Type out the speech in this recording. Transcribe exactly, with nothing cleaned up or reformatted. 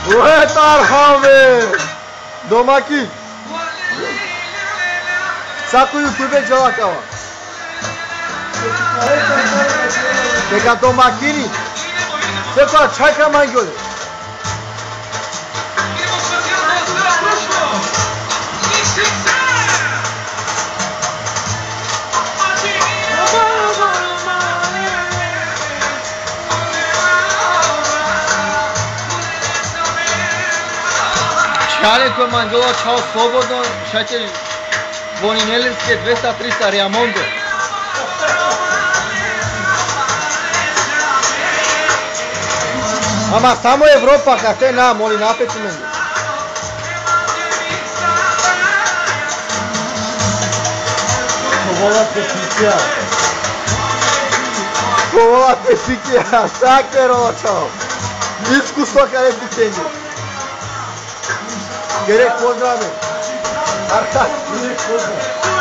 Ué, tarhame! Domaki! Saco YouTube de lá, calma. Pega domakini. Você fala, tchai camango. Čale koje manjolo čao slobodno, šaće voninelirske dvesta trista Riamondo. Ama samo Evropa, kako je nam, ali napet u meni. Kovola pesnikija. Kovola pesnikija, sakero čao. Iskustvo kada je pitanje. Gerek pozdrave. Artak, gerek pozdrave.